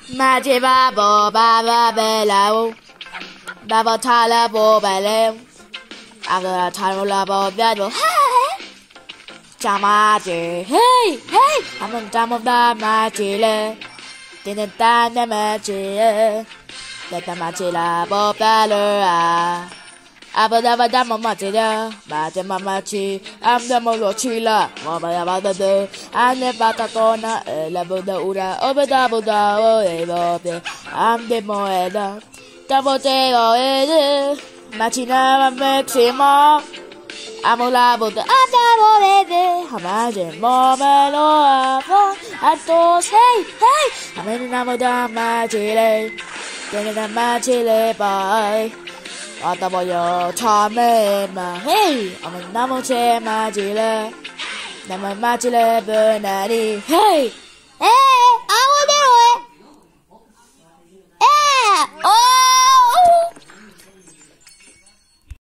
Magic bubble, baba bello. Baba tala bo bello. I got a tiny labo bello. Hey! Jamaji, hey, hey! I'm on top of the magic. Didn't stand the magic. Let the magic labo bello. Abba dabba damma matida, matema machi, I'm the molochila, mama yabada do, I'm the batacona, level the ura, over double da, I'm the moeda, double day or machina maxima, I'm a labo the adabo, imagine momelo, I thought, hey, I'm in the magic, then the magic bye. Ata boyo chame ma hey I'm a namo che ma jile Nama ma jile benani hey